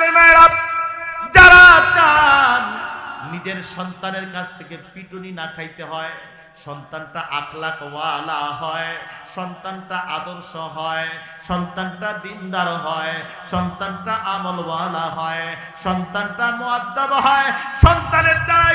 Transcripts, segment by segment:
দিনের মায়েরা, যারা চান নিজের সন্তানের কাছ থেকে পিটুনি না খাইতে হয়, সন্তানটা আখলাক ওয়ালা হয়, সন্তানটা আদর্শ হয়, সন্তানটা দিনদার হয়, সন্তানটা আমলওয়ালা হয়, সন্তানটা মুআদ্দাব হয়, সন্তানের দ্বারাই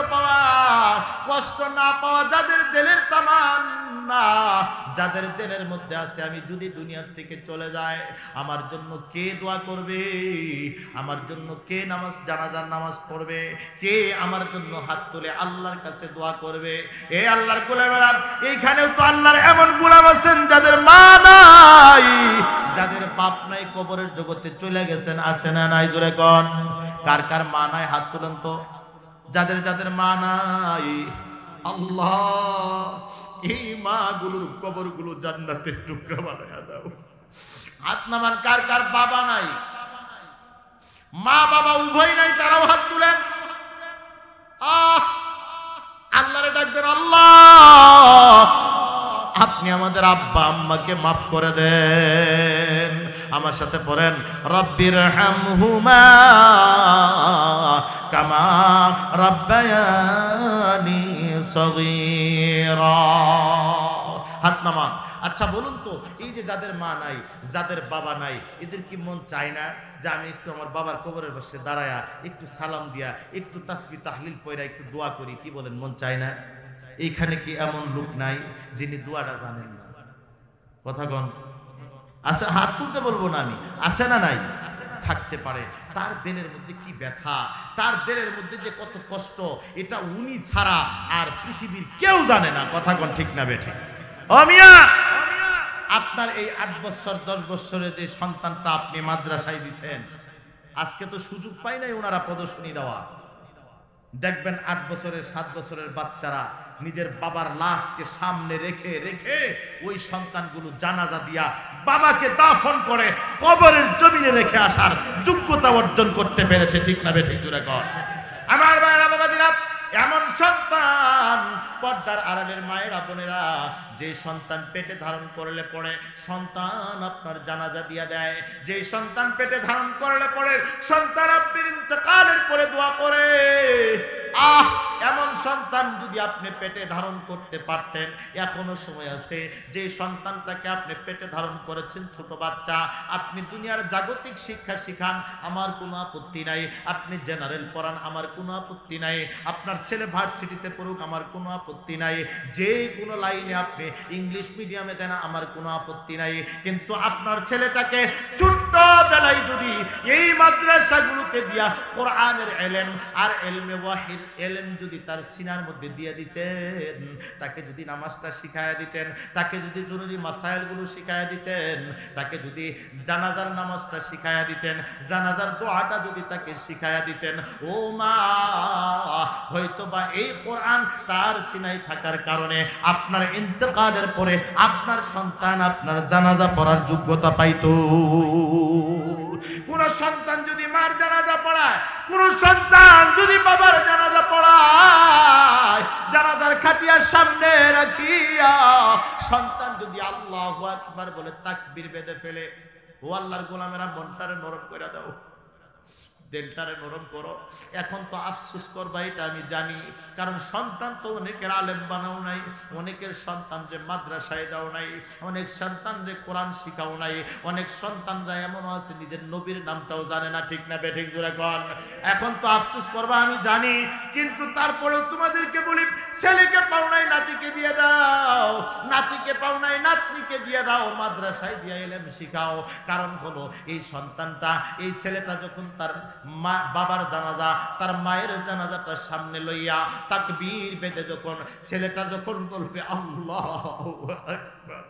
কষ্ট না পাওয়া যাদের দিলের তামান্না, যাদের দিলের মধ্যে আছে আমি যদি দুনিয়া থেকে চলে যাই আমার জন্য কে দোয়া করবে, আমার জন্য কে জানাজার নামাজ পড়বে, কে আমার জন্য হাত তুলে আল্লাহর কাছে দোয়া করবে। এই আল্লাহর গোলামেরা, এইখানেও তো আল্লাহর এমন গোলাম আছেন যাদের মা নাই, যাদের বাপ নাই, কবরের জগতে চলে গেছেন, আছে না নাই? জোরে কোন, কার কার মা নাই হাত তুলেন তো। যাদের যাদের মা নাই, আল্লাহ এই মা গুলোর কবর গুলো জান্নাতের টুকরা বানায়া দাও। হাত নামান। কার কার বাবা নাই, মা বাবা উভয় নাই, তারাও হাত তুলেন। আল্লাহরে ডাক দেন, আল্লাহ আপনি আমাদের আব্বা আম্মাকে মাফ করে দেন। আমার সাথে পড়েন, রব্বির হামহুমা কামা রাব্বায়ানি সগীরা। হাত নামান। আচ্ছা বলুন তো, এই যে যাদের মা নাই, যাদের বাবা নাই, এদের কি মন চায় না যে আমি একটু আমার বাবার কবরের পাশে দাঁড়ায়া একটু সালাম দিয়া, একটু তাসবিহ তাহলিল পড়া, একটু দোয়া করি? কি বলেন, মন চায় না? এইখানে কি এমন লোক নাই যিনি দোয়াটা জানেন না? কথা কন। আচ্ছা হাত তুলতে বলবো না আমি, আছে না নাই? থাকতে পারে। তার দিলের মধ্যে কি ব্যথা, তার দিলের মধ্যে যে কত কষ্ট, এটা উনি ছাড়া আর পৃথিবীর কেউ জানে না। কথা কন ঠিক না বেঠিক? ও মিয়া, আপনার এই 8 বছর 10 বছরের যে সন্তানটা আপনি মাদ্রাসায় দিচ্ছেন, আজকে তো সুযোগ পাই নাই ওনারা প্রদর্শনী দেওয়া। দেখবেন 8 বছরের 7 বছরের বাচ্চারা নিজের বাবার লাশকে সামনে রেখে রেখে ওই সন্তানগুলো জানাজা দিয়া বাবাকে দাফন করে কবরের জমিনে রেখে আসার যোগ্যতা অর্জন করতে পেরেছে। ঠিক না বেঠিক? জোরে কর। আমার ভাইরা বাবাজিরা, এমন সন্তান, পর্দার আড়ালের মায়েরা বোনেরা, যে সন্তান পেটে ধারণ করলে পরে সন্তান আপনার জানাজা দিয়া দেয়, যে সন্তান পেটে ধারণ করলে পরে সন্তান আপনার ইন্তেকালের পরে দোয়া করে। এমন সন্তান যদি আপনি পেটে ধারণ করতে পারতেন, এখনো সময় আছে। যে সন্তানটাকে আপনি পেটে ধারণ করেছেন, ছোট বাচ্চা, আপনি দুনিয়ার জাগতিক শিক্ষা শিখান, আমার কোনো আপত্তি নাই। আপনি জেনারেল পড়ান, আমার কোনো আপত্তি নাই। আপনার ছেলে ভার্সিটিতে পড়ুক, আমার কোনো আপত্তি নাই। যে কোনো লাইনে আপনি ইংলিশ মিডিয়ামে দেন, আমার কোনো আপত্তি নাই। কিন্তু আপনার ছেলেটাকে ছোট্ট বেলায় যদি এই মাদ্রাসাগুলোতে দিয়া কোরআনের ইলম আর ইলমে ওয়াহিদ ইলম যদি তার সিনার মধ্যে দিয়ে দিতেন, তাকে যদি নামাজটা শিখায়া দিতেন, তাকে যদি জরুরি মাসাইলগুলো শিখায়া দিতেন, তাকে যদি জানাজার নামাজটা শিখায়া দিতেন, জানাজার দোয়াটা যদি তাকে শিখায়া দিতেন, ও মা, হয়তো বা এই কোরআন তার সিনায় থাকার কারণে আপনার ইন্তেকালের পরে আপনার সন্তান আপনার জানাজা পড়ার যোগ্যতা পাইতো। কোন সন্তান যদি মার জানাজা পড়ায়, কোন সন্তান যদি বাবার জানাজা পড়ায়, জানাজার খাটিয়ার সামনে রাখিয়া সন্তান যদি আল্লাহু আকবার বলে তাকবীর বেঁধে ফেলে, ও আল্লাহর গোলামেরা, মনটারে নরম করে দাও, দিলটারে নরম করো। এখন তো আফসোস করবা, এটা আমি জানি, কারণ সন্তান তো অনেকের আলেম বানাও নাই, অনেকের সন্তান যে মাদ্রাসায় দাও নাই, অনেক সন্তান যে কোরআন শিখাও নাই, অনেক সন্তানরা এমনও আছে নিজের নবীর নামটাও জানে না। ঠিক না বেঠিক? জোরে কোন। এখন তো আফসোস করবা আমি জানি, কিন্তু তারপরেও তোমাদেরকে বলি, ছেলেকে পাও নাই নাতিকে দিয়ে দাও, নাতিকে পাও নাই নাতনিকে দিয়ে দাও, মাদ্রাসায় দিয়ে ইলম শিখাও। কারণ হলো এই সন্তানটা, এই ছেলেটা যখন তার বাবার জানাজা, তার মায়ের জানাজাটা সামনে লইয়া তাকবীর বেঁধে যখন ছেলেটা যখন বলবে আল্লাহু আকবার,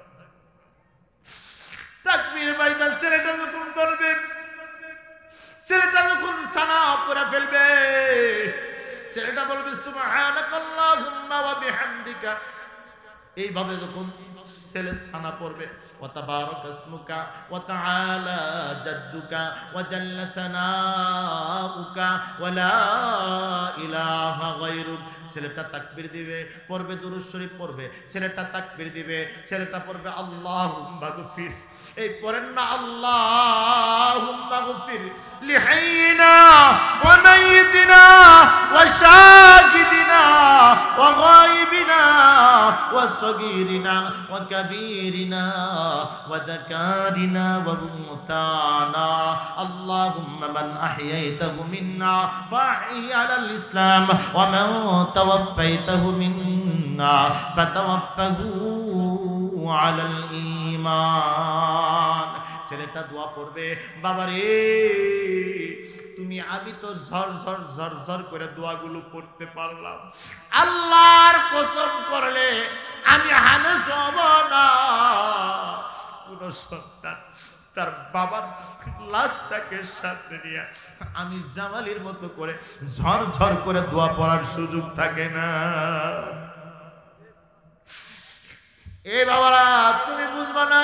তাকবীর বাইদা ছেলেটা যখন বলবে, ছেলেটা যখন সানা পড়ে ফেলবে, ছেলেটা বলবে সুবহানাকাল্লাহুম্মা ওয়া বিহামদিকা, এইভাবে যখন ছেলে সানা পড়বে, ওয়া তাবারাকা ইসমুকা ওয়া তাআলা জাদ্দুকা ওয়া জাল্লা সানাউকা ওয়া লা ইলাহা গায়রুক, ছেলেটা তাকবীর দিবে, পড়বে দুরূদ শরীফ পড়বে, ছেলেটা তাকবীর দিবে, ছেলেটা পড়বে আল্লাহুম্মা গফির, এই পড়েন না আল্লাহুম্মা গফির লিহাইয়িনা ওয়া মাইয়িতিনা ওয়া শাহিদিনা ওয়া গায়িবিনা ওয়া সগীরিনা ওয়া কাবীরিনা ওয়া যাকারিনা ওয়া উনসানা আল্লাহুম্মা মান আহইয়াইতাহু মিন্না ফা'হি আলাল ইসলাম ওয়া মান তাওয়াফফাইতাহু মিন্না ফাতাওয়াফফাহু আলাল ঈমান। ছেলেটা দোয়া পড়বে, বাবারে তুমি আমি তো ঝর ঝর ঝর ঝর করে দোয়াগুলো পড়তে পারলাম, আল্লাহর কসম করলে আমি হানেস হব না। কোন সন্তান তার বাবার লাশটাকে সাথে নিয়ে আমি জামালির মতো করে ঝর ঝর করে দোয়া পড়ার সুযোগ থাকে না। এ বাবারা তুমি বুঝবা না,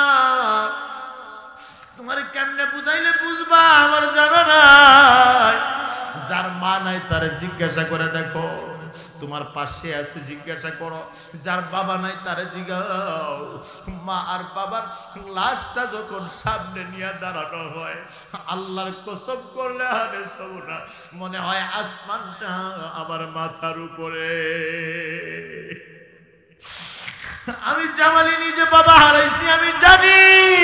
তোমার কেমনে বুঝাইলে বুঝবা আমার জানা নাই। যার মা নাই তার জিজ্ঞাসা করে দেখো, তোমার পাশে আছে জিজ্ঞাসা করো, যার বাবা নাই তারে জিজ্ঞাও। মা আর বাবার লাশটা যখন সামনে নিয়ে দাঁড়ানো হয়, আল্লাহর কসম করলে হারে সব না, মনে হয় আসমানটা আমার মাথার উপরে। আমি জামালি নিজে বাবা হারাইছি, আমি জানি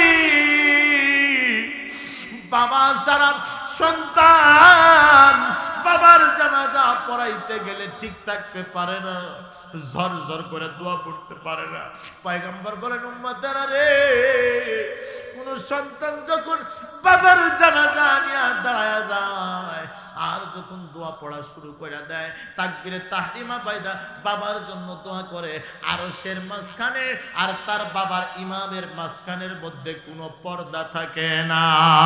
বাবা ছাড়া সন্তান বাবার জানাজা পড়াইতে গেলে ঠিক থাকতে পারে না, ঝর ঝর করে দোয়া পড়তে পারে না। পয়গম্বর বলেন উম্মতেরা রে, কোন সন্তান যখন বাবার জানাজা নিয়ে দাঁড়ায় যায় আর যখন দোয়া পড়া শুরু করে দেয়, তাকবীরে তাহরিমা বাইদা বাবার জন্য দোয়া করে, আরশের মাঝখানে আর তার বাবার ইমামের মাঝখানের মধ্যে কোনো পর্দা থাকে না।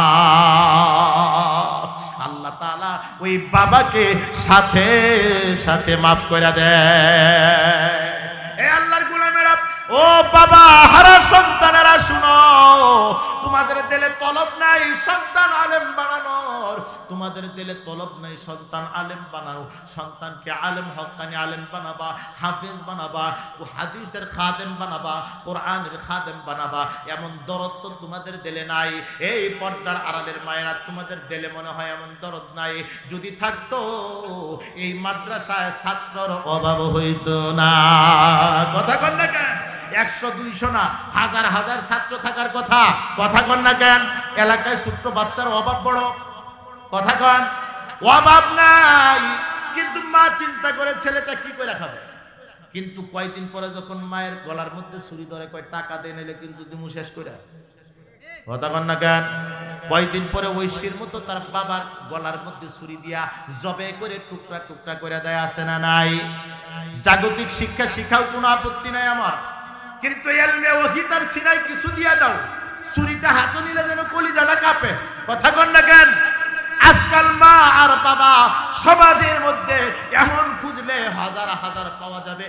আল্লাহ তাআলা ওই বাবাকে সাথে সাথে মাফ করে দেয়। এ আল্লাহর গোলামেরা, ও বাবা হারা সন্তানেরা শুনো, তোমাদের দিলে তলব নাই সন্তান আলেম বানানোর, তোমাদের দিলে তলব নাই সন্তান আলেম বানাও। সন্তানকে আলেম হক্কানি আলেম বানাবা, হাফেজ বানাবা, হাদিসের খাদেম বানাবা, কোরআনের খাদেম বানাবা, এমন দরদ তো তোমাদের দিলে নাই। এই পর্দার আড়ালের মায়েরা, তোমাদের দিলে মনে হয় এমন দরদ নাই। যদি থাকতো এই মাদ্রাসায় ছাত্রর অভাব হইতো না। কথা কন না কেন? 100-200 না, হাজার হাজার ছাত্র থাকার কথা। কথা কন না কেন? এলাকায় ছোট্ট বাচ্চার অভাব বড়। কথা কন, অভাব নাই, কিন্তু মা চিন্তা করে ছেলেটা কি করে খাবে। কিন্তু কয়দিন পরে যখন মায়ের গলার মধ্যে ছুরি ধরে কয় টাকা দিয়ে নিলে কিন্তু দিমু শেষ করে। কথা কন না কেন? কয়দিন পরে ঐশীর মতো তার বাবার গলার মধ্যে ছুরি দিয়া জবে করে টুকরা টুকরা করে দেয়, আছে না নাই? জাগতিক শিক্ষা শিখাও, কোনো আপত্তি নাই আমার, কিন্তু এলমে ওহী তার সিনায় কিছু দিয়া দাও, ছুরিটা হাতে নিলে যেন কলিজাটা কাঁপে। কথা কন না কেন? আজকাল মা আর বাবা সমাজের মধ্যে এমন খুঁজলে হাজার হাজার পাওয়া যাবে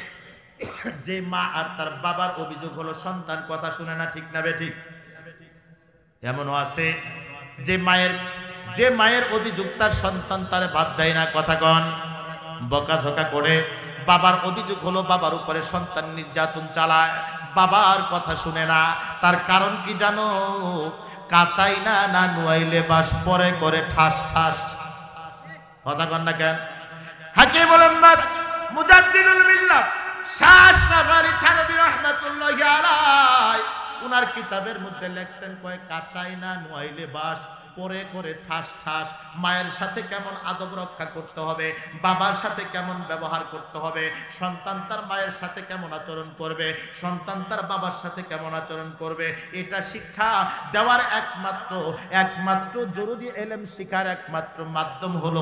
যে মা আর তার বাবার অভিযোগ হলো সন্তান কথা শুনে না, ঠিক না বেঠিক? এমনও আছে যে মায়ের অভিযোগ তার সন্তান তারে বাদ দেয় না। কথা কন, বকাঝকা করে। বাবার অভিযোগ হলো বাবার উপরে সন্তান নির্যাতন চালায়, বাবার কথা শুনে না। তার কারণ কি জানো? কাচাই না না নুয়াইলে বাস পরে করে ঠাস ঠাস। কথা কন না কেন? হাকিম উম্মাত মুজাদ্দিদুল মিল্লাত শাহ শাফারী থানভী রাহমাতুল্লাহি আলাইহি উনার কিতাবের মধ্যে লেখছেন, কয় কাচাই না নুয়াইলে বাস পরে করে ঠাস ঠাস। মায়ের সাথে কেমন আদব রক্ষা করতে হবে, বাবার সাথে কেমন ব্যবহার করতে হবে, সন্তান তার মায়ের সাথে কেমন আচরণ করবে, সন্তান তার বাবার সাথে কেমন আচরণ করবে, এটা শিক্ষা দেওয়ার একমাত্র জরুরি এলেম শিখার একমাত্র মাধ্যম হলো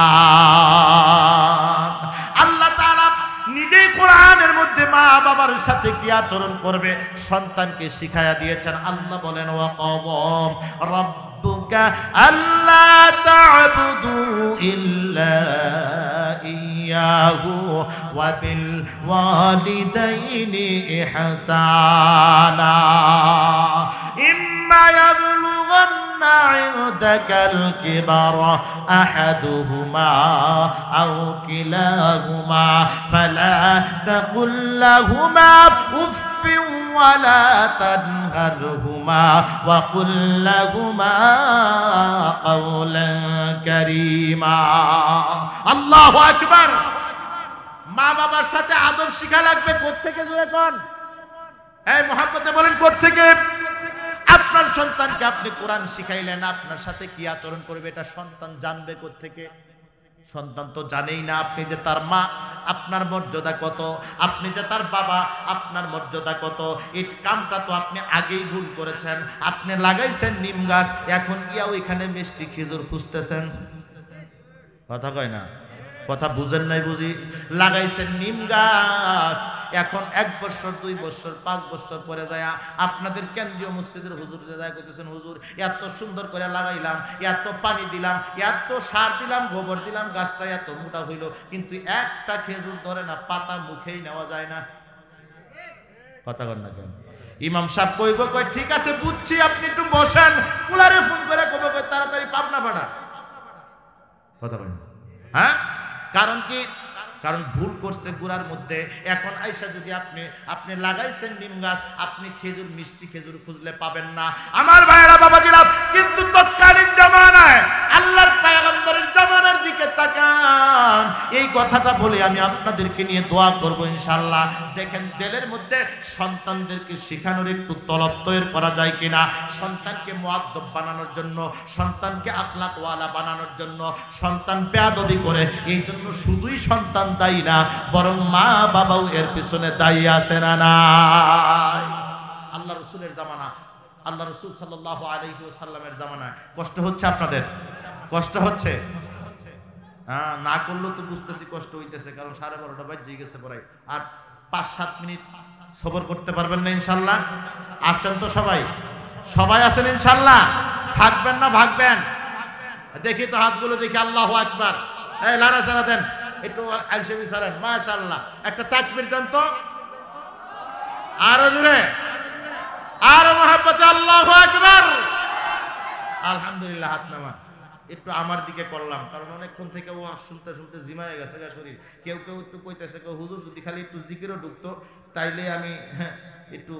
কোরআন। আল্লাহ তাআলা নিজেই কোরআনের মধ্যে মা বাবার সাথে কি আচরণ করবে সন্তানকে শিখায়া দিয়েছেন। আল্লাহ বলেন, ওয়া কওম রাব্বুকা আল্লা তা'বুদু ইল্লা ইয়্যাহু ওয়া বিল ওয়ালিদাইনি ইহসানা ইম্মা ইয়াবলুগান্না ইনদাকাল কিবারা আহাদুহুমা আও কিলাহুমা ফালা তাকুল লাহুমা উফ ولا تنهرهما وقل لهما قولا كريما আল্লাহু আকবার মা বাবার সাথে আদব শিখা লাগবে কোত্থেকে জোরে কোন এই মুহাব্বতে বলেন কোত্থেকে আপনার সন্তানকে আপনি কোরআন শিখাইলেন আপনার সাথে কি আচরণ করবে এটা সন্তান জানবে কোত্থেকে সন্তান তো জানেই না আপনি যে তার মা আপনার মর্যাদা কত আপনি যে তার বাবা আপনার মর্যাদা কত এই কামটা তো আপনি আগেই ভুল করেছেন আপনি লাগাইছেন নিম গাছ এখন গিয়া ওইখানে মিষ্টি খেজুর খুঁজতেছেন কথা কয় না কথা বুঝেন নাই বুঝি লাগাইছেন নিম গাছ এখন 1 বছর 2 বছর 5 বছর পরে যায় আপনাদের কেন্দ্রীয় মসজিদের হুজুর যায় কইতেছেন হুজুর এত সুন্দর করে লাগাইলাম এত পানি দিলাম এত সার দিলাম গোবর দিলাম গাছটা এত মোটা হইল কিন্তু একটা খেজুর ধরে না পাতা মুখেই নেওয়া যায় না কথা কন না কেন ইমাম সাহেব কইব কই ঠিক আছে বুঝছি আপনি একটু বসেন কুলারে ফোন করে কইব কই তাড়াতাড়ি পাবনা পাড়া কথা কন হ্যাঁ কারণ কি কারণ ভুল করছে গুড়ার মধ্যে এখন আইসা যদি আপনি লাগাইছেন নিম গাছ আপনি খেজুর মিষ্টি খেজুর খুঁজলে পাবেন না আমার ভাইয়েরা বাবাজিরা কিন্তু তৎকালীন জামানায় আল্লাহর পয়গম্বরের জামানার দিকে তাকান এই কথাটা বলে আমি আপনাদেরকে নিয়ে দোয়া করব ইনশাআল্লাহ দেখেন দিলের মধ্যে সন্তানদেরকে শেখানোর একটু তলব তৈরি করা যায় কিনা সন্তানকে মুআদ্দব বানানোর জন্য সন্তানকে আখলাকওয়ালা বানানোর জন্য সন্তান বেয়াদবি করে এই জন্য শুধুই সন্তান দায়ী না বরং মা বাবাও এর পিছনে দায়ী আছে না নাই আল্লাহ রাসূলের জামানা আল্লাহ রাসূল সাল্লাল্লাহু আলাইহি ওয়াসাল্লামের জামানায় কষ্ট হচ্ছে আপনাদের কষ্ট হচ্ছে হ্যাঁ না করলেও তো বুঝতেছি কষ্ট হইতেছে কারণ 12:30 বাজে গেছে প্রায় আর 5-7 মিনিট সবর করতে পারবেন না ইনশাআল্লাহ আছেন তো সবাই আছেন ইনশাআল্লাহ থাকবেন না ভাগবেন দেখি তো হাতগুলো দেখি আল্লাহু আকবার এই লারাসারা দেন একটু আলসেমি সারেন মাশাআল্লাহ একটা তাকবীর দেন তো আরো জোরে আরো মহব্বতে আল্লাহু আকবার আলহামদুলিল্লাহ হাত নামান একটু আমার দিকে করলাম কারণ অনেকক্ষণ থেকে ও শুনতে শুনতে জিমায়ে গেছে গা শরীর কেউ একটু কইতেছে হুজুর যদি খালি একটু জিকিরও ঢুকতো তাইলে আমি একটু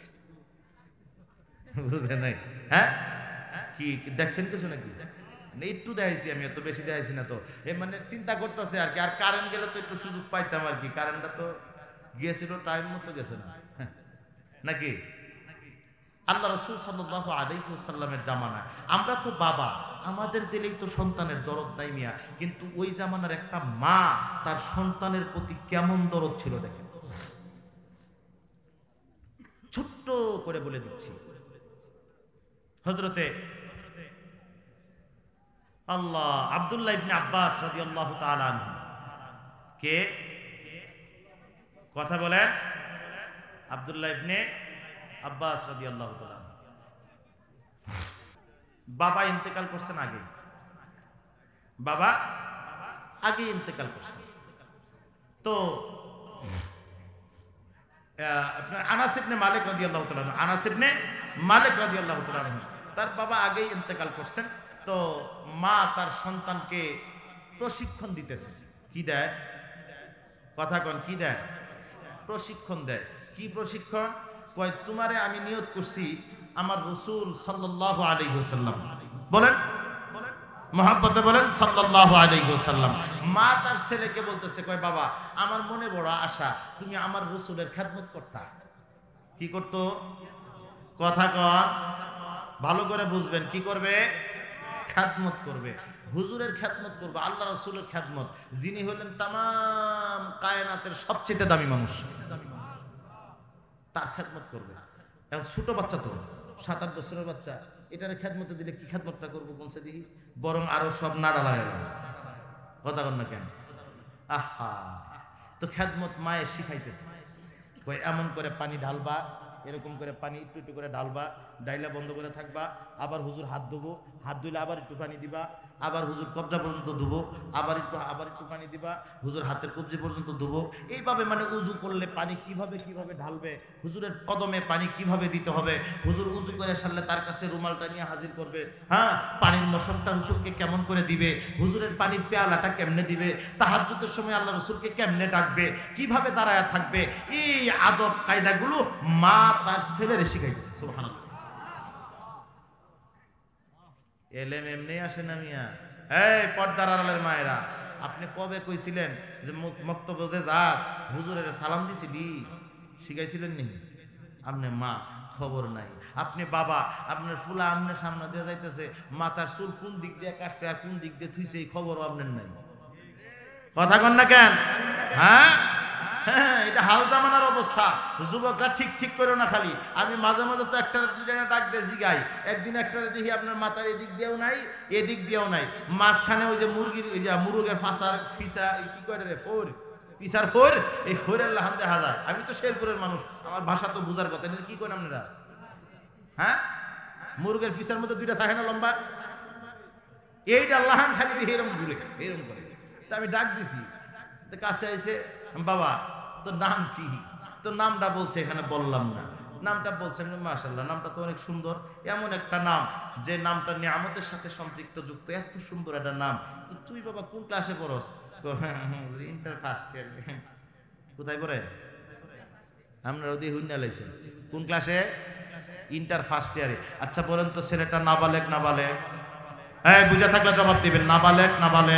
বুঝে নাই হ্যাঁ কি দেখছেন কিছু নাকি একটু দেখাইছি আমি এত বেশি দেখাইছি না তো এ মানে চিন্তা করতেছে আর কি আর কারেন্ট গেলে তো একটু সুযোগ পাইতাম আর কি কারেন্টটা তো গিয়েছিল টাইম মতো গেছে না নাকি আল্লাহ রাসূল সাল্লাল্লাহু আলাইহি ওয়াসাল্লামের জামানায় আমরা তো বাবা আমাদের দিলেই তো সন্তানের দরদ নাই মিয়া কিন্তু ওই জামানার একটা মা তার সন্তানের প্রতি কেমন দরদ ছিল দেখেন ছোট্ট করে বলে দিচ্ছি হযরতে আল্লাহ আব্দুল্লাহ ইবনে আব্বাস রাদিয়াল্লাহু তাআলা আনহু কে কথা বলেন আব্দুল্লাহ ইবনে আব্বাস রাদিয়াল্লাহু তাআলা বাবা ইন্তেকাল করছেন আগে ইন্তেকাল করছেন তো আপনার আনাস ইবনে মালিক রাদিয়াল্লাহু তাআলা তার বাবা আগেই ইন্তেকাল করছেন তো মা তার সন্তানকে প্রশিক্ষণ দিতেছে কি দেয় কথা কোন কি দেয় প্রশিক্ষণ দেয় কি প্রশিক্ষণ কয় তোমারে আমি নিয়ত করছি আমার রাসূল সাল্লাল্লাহু আলাইহি ওয়াসাল্লাম বলেন মহব্বতে বলেন সাল্লাল্লাহু আলাইহি ওয়াসাল্লাম মা তার ছেলেকে বলতেছে কয় বাবা আমার মনে বড় আশা তুমি আমার রাসূলের খেদমত করতা কি করত কথা কন ভালো করে বুঝবেন কি করবে খেদমত করবে হুজুরের খেদমত করবে আল্লাহ রাসূলের খেদমত যিনি হলেন तमाम কায়নাতের সবচেয়ে দামি মানুষ তার খেদমত করবে এখন ছোট বাচ্চা তো 7-8 বছরের বাচ্চা এটার খেদমতে দিলে কি খেদমতটা করবো কোনসে দিই বরং আরো সব নাড়া লাগাইল কথা কন না কেন আহা তো খেদমত মায়ের শিখাইতেছে কই এমন করে পানি ঢালবা এরকম করে পানি একটু একটু করে ঢালবা ডাইলা বন্ধ করে থাকবা, আবার হুজুর হাত ধুবো, হাত ধুইলে আবার একটু পানি দিবা, আবার হুজুর কবজা পর্যন্ত ধুবো, আবার একটু পানি দিবা, হুজুর হাতের কবজি পর্যন্ত ধুবো। এইভাবে মানে উজু করলে পানি কিভাবে ঢালবে, হুজুরের কদমে পানি কিভাবে দিতে হবে, হুজুর উজু করে সারলে তার কাছে রুমালটা নিয়ে হাজির করবে, হ্যাঁ, পানির মশকটা হুজুরকে কেমন করে দিবে, হুজুরের পানির পেয়ালাটা কেমনে দিবে, তাহাজ্জুদের সময় আল্লাহ রসুলকে কেমনে ডাকবে, কিভাবে দাঁড়ায় থাকবে, এই আদব কায়দাগুলো মা তার ছেলেরে শিখাইতেছে। সুবহানাল্লাহ। এলেম এমনি আসে না মিয়া। এই পর্দার আড়ালের মায়েরা, আপনি কবে কইছিলেন যে মক্তবে যাস হুজুরের সালাম দিছিলি, শিখাইছিলেন নি? আপনি মা, খবর নাই। আপনি বাবা, আপনার ফুলা আপনার সামনে দিয়ে যাইতেছে, মাথার চুল কোন দিক দিয়ে কাটছে আর কোন দিক দিয়ে থুইছে এই খবরও আপনার নাই। কথা কন না কেন? হ্যাঁ, এটা হাল জামানার অবস্থা। যুবকরা ঠিক করো না খালি। আমি মাঝে মাঝে তো একটা ডাক দিয়ে জিগাই, একদিন একটা দেখি আপনার মাথার এদিক দিয়েও নাই এদিক দিয়েও নাই, মাঝখানে ওই যে মুরগির ওই যে মুরগের ফাঁসার ফিসা কি করে রে ফোর পিসার ফোর, এই ফোরের লাহান দেখা যায়। আমি তো শেরপুরের মানুষ, আমার ভাষা তো বুঝার কথা। এটা কি করেন আপনারা? হ্যাঁ, মুরগের ফিসার মধ্যে দুইটা থাকে না লম্বা, এইটা লাহান খালি দিয়ে এরকম ঘুরে এরকম করে। তা আমি ডাক দিছি, কাছে আইসে, বাবা তোর নাম কি? তোর নামটা বলছে, এখানে বললাম না, নামটা বলছেন। মাশাআল্লাহ, নামটা তো অনেক সুন্দর, এমন একটা নাম যে নামটা নিয়ামতের সাথে সম্পৃক্ত যুক্ত, এত সুন্দর একটা নাম। তো তুই বাবা কোন ক্লাসে পড়স? তো ইন্টার ফার্স্ট ইয়ার। কোথায় পড়ে? আপনারা ওদিকে হুইনা লাইছেন। কোন ক্লাসে? ইন্টার ফার্স্ট ইয়ারে। আচ্ছা বলেন তো ছেলেটা নাবালেগ? হ্যাঁ, বুঝা থাকলে জবাব দিবেন। নাবালেগ?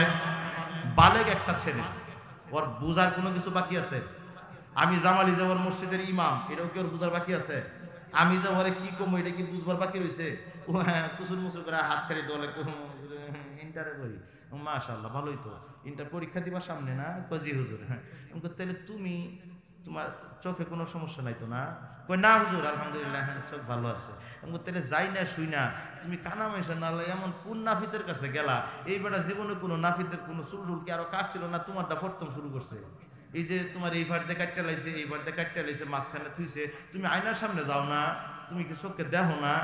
বালেগ একটা ছেলে, ওর বুঝার কোনো কিছু বাকি আছে? আমি জামালি যে ওর মসজিদের ইমাম, এটাও কি ওর বুঝার বাকি আছে? আমি যে ওরে কি কমো, এটা কি বুঝবার বাকি রয়েছে? ও হ্যাঁ, কুসুর মুসুর করে হাত খালি ডলে ইন্টারে করি। মাশাআল্লাহ, ভালোই তো। ইন্টার পরীক্ষা দিবার সামনে না? কজি হুজুর। হ্যাঁ, তাহলে তুমি তোমার চোখে কোনো সমস্যা নাই তো? না কই না হুজুর, আলহামদুলিল্লাহ, হ্যাঁ চোখ ভালো আছে। তাহলে যাই না শুই না, তুমি কানা মেশা না এমন কোন নাফিতের কাছে গেলা? এই বেটা জীবনে কোনো নাফিতের কোনো চুল কি আরো কাজ ছিল না? তোমারটা প্রথম শুরু করছে। এই যে তোমার এই ভাড়তে কাটতে লাইছে, এই ভাড়তে কাটতে লাইছে, মাঝখানে থুইছে, তুমি আয়নার সামনে যাও না? তুমি কি চোখকে দেখো না?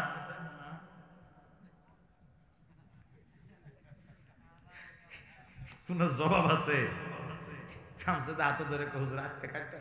কোন জবাব আছে? খামসে হাতে ধরে হুজুর আজকে কাটতে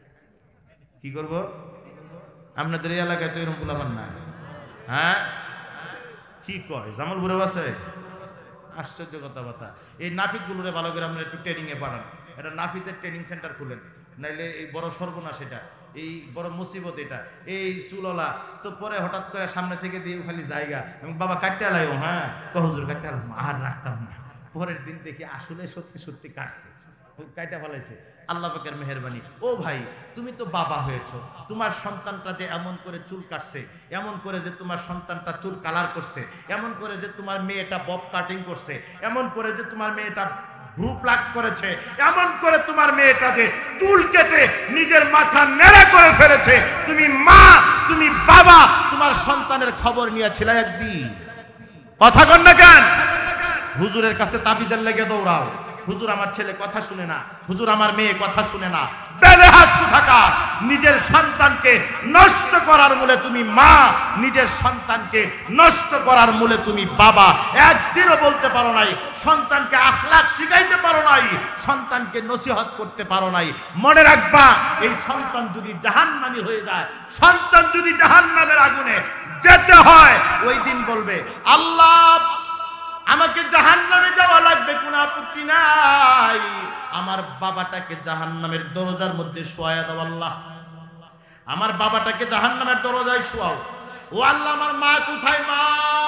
কি করবো? আপনাদের এই এলাকায় তো এরকম গোলামান নাই। হ্যাঁ, কি কয় জামালপুরেও আছে? আশ্চর্য কথাবার্তা। এই নাফিক গুলোরে ভালো করে আপনারা একটু ট্রেনিং এ পাঠান, এটা নাফিদের ট্রেনিং সেন্টার খুলেন, নাইলে এই বড় সর্বনাশ, এটা এই বড় মুসিবত। এটা এই চুললা তো পরে হঠাৎ করে সামনে থেকে দিয়ে খালি জায়গা, আমি বাবা কাটতে আলাইও, হ্যাঁ হুজুর কাটতে আলাম, আর রাখতাম না। পরের দিন দেখি আসলে সত্যি কাটছে, কাইটা ফেলাইছে। আল্লাহ পাকের মেহেরবানি। ও ভাই, তুমি তো বাবা হয়েছো, তোমার সন্তানটা যে এমন করে চুল কাটছে, এমন করে যে তোমার সন্তানটা চুল কালার করছে, এমন করে যে তোমার মেয়েটা বব কাটিং করছে, এমন করে যে তোমার মেয়েটা ভ্রু প্লাক করেছে, এমন করে তোমার মেয়েটা যে চুল কেটে নিজের মাথা নেড়া করে ফেলেছে, তুমি মা, তুমি বাবা, তোমার সন্তানের খবর নিয়েছিলে একদিন? কথা কন না কেন? হুজুরের কাছে তাবিজের লেগে দৌড়াও, হুজুর আমার ছেলে কথা শুনে না, হুজুর আমার মেয়ে কথা শুনে না। বেলেহাজ কোথাকার! নিজের সন্তানকে নষ্ট করার মূলে তুমি মা, নিজের সন্তানকে নষ্ট করার মূলে তুমি বাবা। একদিনও বলতে পারো নাই, সন্তানকে আখলাক শিখাইতে পারো নাই, সন্তানকে নসিহত করতে পারো নাই। মনে রাখবা, এই সন্তান যদি জাহান্নামী হয়ে যায়, সন্তান যদি জাহান্নামের আগুনে যেতে হয়, ওই দিন বলবে আল্লাহ আমাকে জাহান্নামে যাওয়া লাগবে, কোনো আপত্তি নাই, আমার বাবাটাকে জাহান্নামের দরজার মধ্যে শোয়ায়া দাও আল্লাহ, আমার বাবাটাকে জাহান্নামের দরজায় শোয়াও। ও আল্লাহ, আমার মা কোথায়? মা,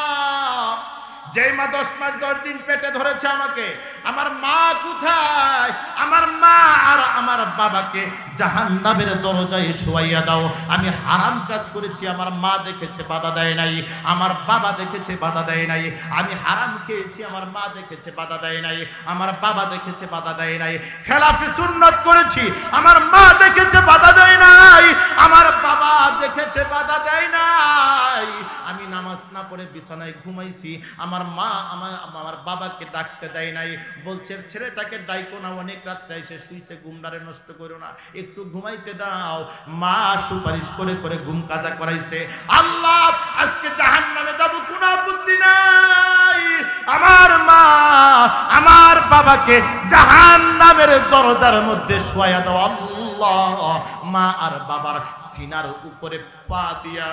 যেই মা 10 মাস 10 দিন পেটে ধরেছে আমাকে, আমার মা কোথায়? আমার মা আর আমার বাবাকে জাহান্নামের দরজায় শোয়াইয়া দাও। আমি হারাম কাজ করেছি, আমার মা দেখেছে বাধা দেয় নাই, আমার বাবা দেখেছে বাধা দেয় নাই, আমি হারাম খেয়েছি, আমার মা দেখেছে বাধা দেয় নাই, আমার বাবা দেখেছে বাধা দেয় নাই, খেলাফে সুন্নাত করেছি, আমার মা দেখেছে বাধা দেয় নাই, আমার বাবা দেখেছে বাধা দেয় নাই, আমি নামাজ না পড়ে বিছানায় ঘুমাইছি, আমার মা আমার বাবাকে ডাকতে দেয় নাই, বলছে ছেলেটাকে ডাইকো না, অনেক রাত্রে এসে শুইছে, ঘুমটারে নষ্ট করো না, একটু ঘুমাইতে দাও। মা সুপারিশ করে করে ঘুম কাজা করাইছে। আল্লাহ আজকে জাহান্নামে যাব কোনো আপত্তি নাই। আমার মা আমার বাবাকে জাহান্নামের দরজার মধ্যে শোয়া দাও আল্লাহ। মা আর বাবার সিনার উপরে পা দিয়া,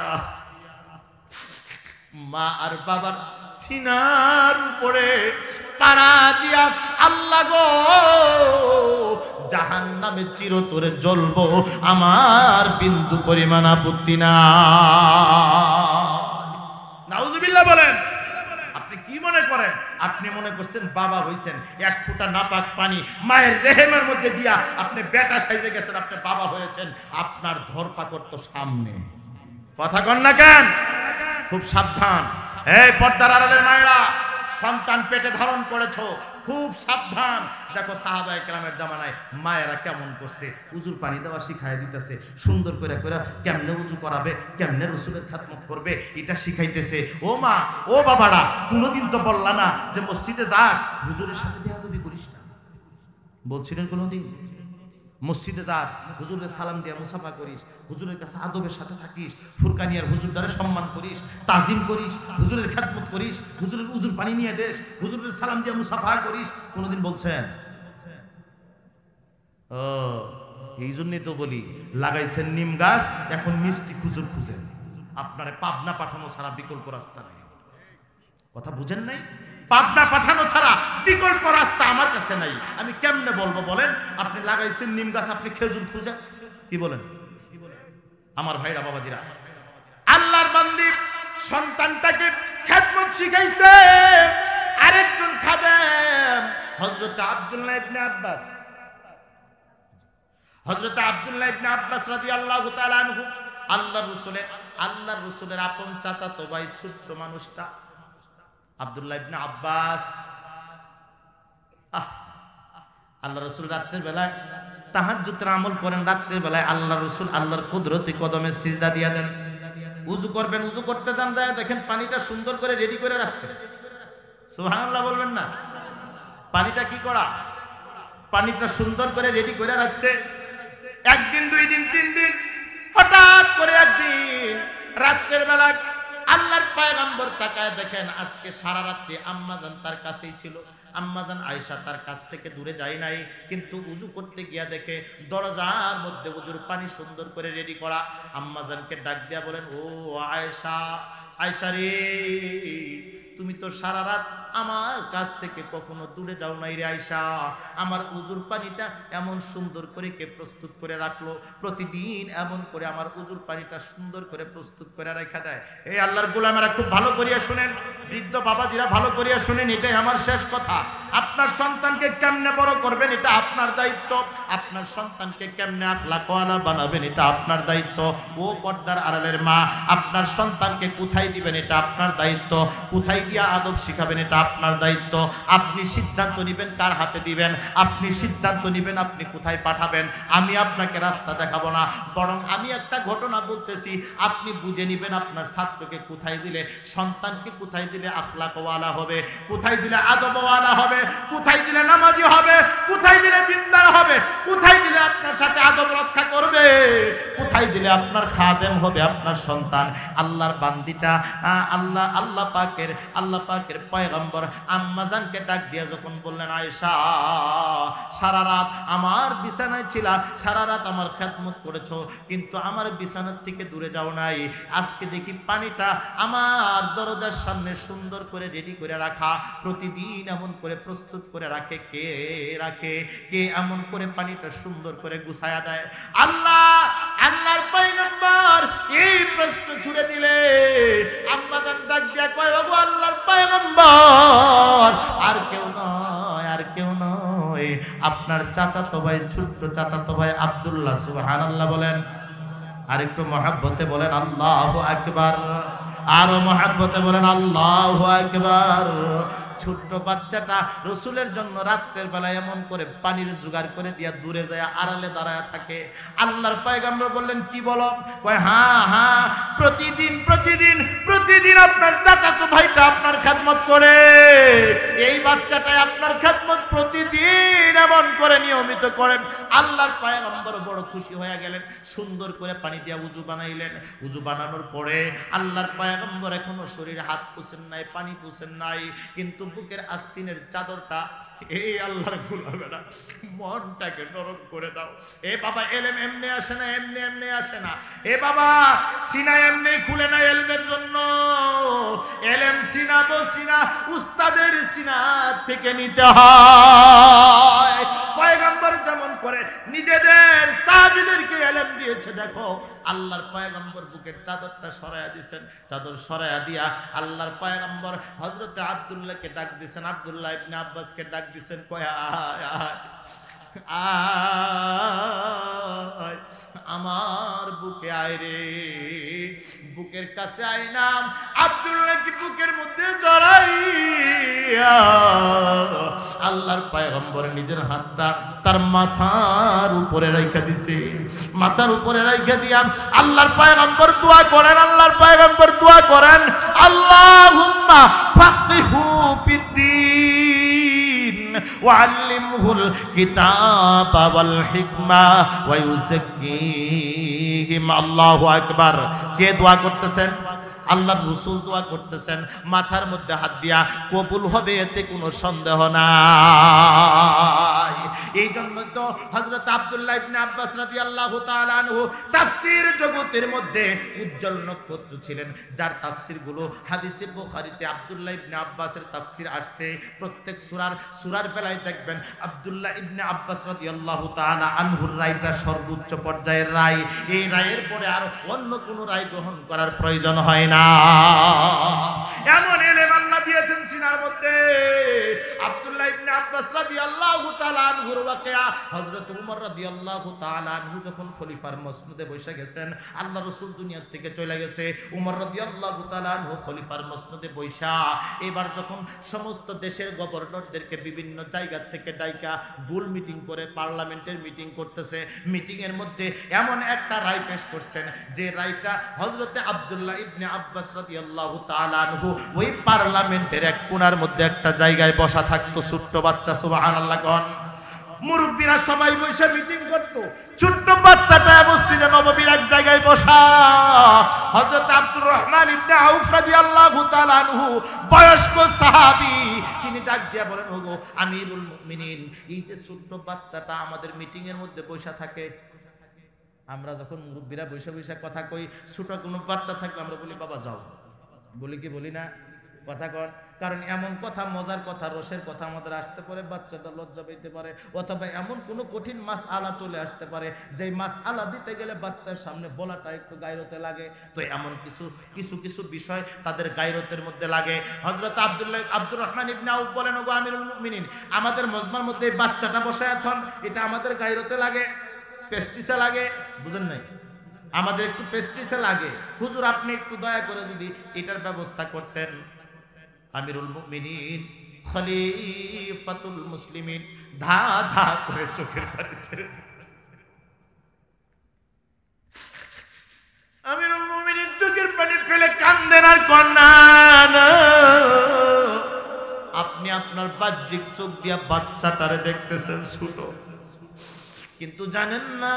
মা আর বাবার সিনার উপরে পাড়া দিয়া, আল্লাহ গো জাহান্নামে চিরতরে জ্বলবো, আমার বিন্দু পরিমাণ আপত্তি না। নাউজুবিল্লাহ বলেন। আপনি কি মনে করেন? আপনি মনে করছেন বাবা হইছেন, এক ফোঁটা নাপাক পানি মায়ের রেহেমের মধ্যে দিয়া আপনি বেটা সাইজে গেছেন, আপনি বাবা হয়েছেন। আপনার ধরপাকড় তো সামনে। কথা কন না কেন? খুব সাবধান। এই পর্দার আড়ালের মায়েরা, সন্তান পেটে ধারণ করেছো, খুব সাবধান। দেখো সাহাবায়ে কেরামের জামানায় মায়েরা কেমন করছে, উজুর পানি দেওয়া শিখাই দিতেছে, সুন্দর করে করে কেমনে উজু করাবে, কেমনে রসুলের খাতমত করবে, এটা শিখাইতেছে। ও মা, ও বাবারা, কোনোদিন তো বললা না যে মসজিদে যাস হুজুরের সাথে বেয়াদবি করিস না? বলছিলেন কোনোদিন? মসজিদে যাস, হুজুরের সালাম দিয়া মুসাফা করিস, হুজুরের কাছে আদবের সাথে থাকিস, ফুরকানিয়ার হুজুরদারে সম্মান করিস, তাজিম করিস, হুজুরের খেদমত করিস, হুজুরের উজুর পানি নিয়ে দেস, হুজুরের সালাম দিয়া মুসাফা করিস, কোনোদিন বলছেন? ও এই জন্যই তো বলি, লাগাইছেন নিম গাছ, এখন মিষ্টি হুজুর খুঁজেন। আপনারে পাবনা পাঠানো ছাড়া বিকল্প রাস্তা নেই। কথা বুঝেন নাই? পাবনা পাঠানো ছাড়া বিকল্প রাস্তা আমার কাছে নাই। আমি কেমনে বলবো বলেন? আপনি লাগাইছেন নিম গাছ, আপনি খেজুর খুঁজেন। কি বলেন? আমার ভাইরা বাবাজিরা, আল্লাহর বান্দি সন্তানটাকে খেদমত শিখাইছে আরেকজন খাদেম, হযরত আব্দুল্লাহ ইবনে আব্বাস। হযরত আব্দুল্লাহ ইবনে আব্বাস রাদিয়াল্লাহু তাআলা আনহু আল্লাহর রাসূলের আপন চাচাতো ভাই, ছোট্ট মানুষটা আব্দুল্লাহ ইবনে আব্বাস। আল্লাহ রাসূল রাতের বেলায় তাহাজ্জুদের আমল করেন, রাতের বেলায় আল্লাহ রাসূল আল্লাহর কুদরতি কদমে সিজদা দিয়া দেন। উযু করবেন, উযু করতে যান, যায় দেখেন পানিটা সুন্দর করে রেডি করে রাখছে। সুবহানাল্লাহ বলবেন না? পানিটা কি করা? পানিটা সুন্দর করে রেডি করে রাখছে। একদিন, দুই দিন, তিন দিন, হঠাৎ করে একদিন রাতের বেলা আল্লাহর পয়গম্বর তাকায় দেখেন আজকে সারা রাত্রি আম্মাজান তার কাছেই ছিল। আম্মাজান আয়েশা তার কাছ থেকে দূরে যায় নাই, কিন্তু উযু করতে গিয়া দেখে দরজার মধ্যে উযুর পানি সুন্দর করে রেডি করা। আম্মাজানকে ডাক দিয়া বলেন, ও আয়েশা, আয়েশা রে, তুমি তো সারা রাত আমার কাছ থেকে কখনো দূরে যাও নাই রে আয়েশা। আমার উযুর পানিটা এমন সুন্দর করে কে প্রস্তুত করে রাখলো, প্রতিদিন এমন করে আমার উযুর পানিটা সুন্দর করে প্রস্তুত করে রাখা দেয়। এই আল্লাহর গোলামেরা খুব ভালো করিয়া শুনেন, বৃদ্ধ বাবাজিরা ভালো করিয়া শুনেন, এটাই আমার শেষ কথা। আপনার সন্তানকে কেমনে বড় করবেন এটা আপনার দায়িত্ব। আপনার সন্তানকে কেমনে আখলাকওয়ালা বানাবেন এটা আপনার দায়িত্ব। ও পর্দার আড়ালের মা, আপনার সন্তানকে কোথায় দিবেন এটা আপনার দায়িত্ব। কোথায় দিয়া আদব শিখাবেন এটা আপনার দায়িত্ব। আপনি সিদ্ধান্ত নেবেন কার হাতে দিবেন, আপনি সিদ্ধান্ত নেবেন আপনি কোথায় পাঠাবেন। আমি আপনাকে রাস্তা দেখাবো না, বরং আমি একটা ঘটনা বলতেছি, আপনি বুঝে নেবেন আপনার ছাত্রকে কোথায় দিলে, সন্তানকে কোথায় দিলে আখলাকওয়ালা হবে, কোথায় দিলে আদবওয়ালা হবে, কোথায় দিলে নামাজি হবে, কোথায় দিলে দিনদার হবে, কোথায় দিলে আপনার সাথে আদব রক্ষা করবে, কোথায় দিলে আপনার খাদেম হবে আপনার সন্তান। আল্লাহর বান্দিটা আল্লাহ পাকের পয়গম্বর আম্মাজানকে ডাক দিয়া যখন বললেন, আয়েশা, সারা রাত আমার বিছানায় ছিলা, সারা রাত আমার খেদমত করেছো, কিন্তু আমার বিছানার থেকে দূরে যাও নাই। আজকে দেখি পানিটা আমার দরজার সামনে সুন্দর করে রেডি করে রাখা, প্রতিদিন এমন করে প্রস্তুত করে রাখে। কে রাখে? কে এমন করে পানিটা সুন্দর করে গুছায়া দেয়? আল্লাহর পয়গম্বর এই প্রশ্ন ছুড়ে দিলে আম্মাজান ডাক দিয়া কয়, ওগো আল্লাহর পয়গম্বর, আর কেউ নয়, আর কেউ নয়, আপনার চাচাতো ভাই, ছোট্ট চাচাতো ভাই আব্দুল্লাহ। সুবহানাল্লাহ বলেন। আর একটু মহব্বতে বলেন আল্লাহু আকবার। আরো মহব্বতে বলেন আল্লাহু আকবার। ছোট্ট বাচ্চাটা রসুলের জন্য রাত্রের বেলা এমন করে পানির জোগাড় করে দিয়া দূরে যায় আড়ালে দাঁড়ায় থাকে। আল্লাহর পয়গম্বর বললেন কি বলো? কয় হ্যাঁ হ্যাঁ, প্রতিদিন প্রতিদিন প্রতিদিন আপনার চাচাতো ভাইটা আপনার খেদমত করে, এই বাচ্চাটাই আপনার খেদমত প্রতিদিন এমন করে নিয়মিত করেন। আল্লাহর পয়গম্বর বড় খুশি হয়ে গেলেন, সুন্দর করে পানি দিয়া উযু বানাইলেন। উযু বানানোর পরে আল্লাহর পয়গম্বর এখনো শরীরে হাত পুছেন নাই, পানি পুছেন নাই, কিন্তু বুকের আস্তিনের চাদরটা, এই আল্লাহর গোলামেরা মনটাকে নরম করে দাও। এ বাবা, এলেম এমনি আসে না, এমনি এমনি আসে না। এ বাবা, সিনা এমনি খুলে না এলমের জন্য। এলেম সিনাবো, সিনা উস্তাদের সিনা থেকে নিতে হয়। পয়গম্বর যেমন করে নিজেদের সাহাবীদেরকে এলেম দিয়েছে, দেখো আল্লাহর পয়গম্বর বুকের চাদরটা সরায়া দিয়েছেন। চাদর সরায়া দিয়া আল্লাহর পয়গম্বর হযরত আব্দুল্লাহকে ডাক দিয়েছেন, আব্দুল্লাহ ইবনে আব্বাসকে ডাক দিয়েছেন, কয় আয় আয় আমার বুকে আয় রে, বুকের কাছে আয় না। আব্দুল্লাহ কি বুকের মধ্যে জড়াইয়া আল্লাহর পয়গম্বর নিজের হাতটা তার মাথার উপরে রাইখা দিছে। মাথার উপরে রাইখা দিয়া আল্লাহর পয়গম্বর দোয়া করেন, আল্লাহর পয়গম্বর দোয়া করেন, আল্লাহুম্মা ফাক্কিহু ফিদ্দীন ওয়াআল্লিমহুল কিতাবা ওয়াল হিকমা ওয়া ইউযাক্কিহিম। আল্লাহু আকবার। কে দোয়া করতেছেন? আল্লাহর রাসূল দোয়া করতেছেন। মাথার মধ্যে হাত দিয়া কবুল হবে, এতে কোনো সন্দেহ নাই। এই জন্য তো হযরত আব্দুল্লাহ ইবনে আব্বাস রাদিয়াল্লাহু তাআলা আনহু তাফসীর জগতের মধ্যে উজ্জ্বল নক্ষত্র ছিলেন, যার তাফসীরগুলো হাদিসে বুখারীতে আব্দুল্লাহ ইবনে আব্বাসের তাফসীর আসছে। প্রত্যেক সূরার বেলায় দেখবেন আব্দুল্লাহ ইবনে আব্বাস রাদিয়াল্লাহু তাআলা আনহুর রায়টা সর্বোচ্চ পর্যায়ের রায়। এই রায়ের পরে আর অন্য কোনো রায় গ্রহণ করার প্রয়োজন হয় না। এমন ইলম আল্লাহ দিয়েছেন সিনার মধ্যে। আব্দুল্লাহ ইবনে আব্বাস রাদিয়াল্লাহু তাআলা আনহুর ওয়াকিয়া, হযরত ওমর রাদিয়াল্লাহু তাআলা আনহু যখন খলিফার মসনদে বসে গেছেন, আল্লাহ রাসূল দুনিয়া থেকে চলে গেছে, ওমর রাদিয়াল্লাহু তাআলা আনহু খলিফার মসনদে বসা এবার যখন সমস্ত দেশের গভর্নরদেরকে বিভিন্ন জায়গা থেকে ডাইকা গোল মিটিং করে পার্লামেন্টের মিটিং করতেছে। মিটিং এর মধ্যে এমন একটা রায় পেশ করছেন, যে রায়টা হযরত আব্দুল্লাহ ইবনে আব্বাস রাদিয়াল্লাহু তাআলা আনহু ওই পার্লামেন্টের এক কোণার মধ্যে একটা জায়গায় বসা থাকতো, ছোট্ট বাচ্চা, সুবহানাল্লাহ কোন। মুরব্বীরা সবাই বসে মিটিং করত, ছোট্ট বাচ্চাটা মসজিদে নববীর এক জায়গায় বসা। হযরত আব্দুর রহমান ইবনে আউফ রাদিয়াল্লাহু তাআলা আনহু বয়স্ক সাহাবী, তিনি ডাক দিয়া বলেন, ওগো আমিরুল মুমিনিন, এই যে ছোট্ট বাচ্চাটা আমাদের মিটিং এর মধ্যে বসা থাকে, আমরা যখন মুরব্বীরা বসে বসে কথা কই, ছোট কোনো বাচ্চা থাকলে আমরা বলি বাবা যাও, বলি কি বলি না? কথা কন। কারণ এমন কথা, মজার কথা, রসের কথা আমাদের আসতে পারে, বাচ্চাটা লজ্জা পেতে পারে, অথবা এমন কোনো কঠিন মাসআলা চলে আসতে পারে যে মাসআলা দিতে গেলে বাচ্চার সামনে বলাটা একটু গায়রতে লাগে। তো এমন কিছু বিষয় তাদের গায়রতের মধ্যে লাগে। হযরত আব্দুর রহমান ইবনে আউফ বলেন, ওগো আমিরুল মুমিনিন, আমাদের মজমার মধ্যে এই বাচ্চাটা বসে এখন, এটা আমাদের গায়রতে লাগে, পেস্টিসে লাগে, বুঝেন নাই? আমাদের একটু পেস্টিসে লাগে। হুজুর আপনি একটু দয়া করে যদি এটার ব্যবস্থা করতেন। আমিরুল মুমিনিন খলিফাতুল মুসলিমিন ধা ধা করে চোখের পানি ছেড়ে, আমিরুল মুমিনিন চোখের পানি ফেলে কান্দেন আর কন্যান। আপনি আপনার বাহ্যিক চোখ দিয়া বাচ্চাটারে দেখতেছেন ছোট, কিন্তু জানেন না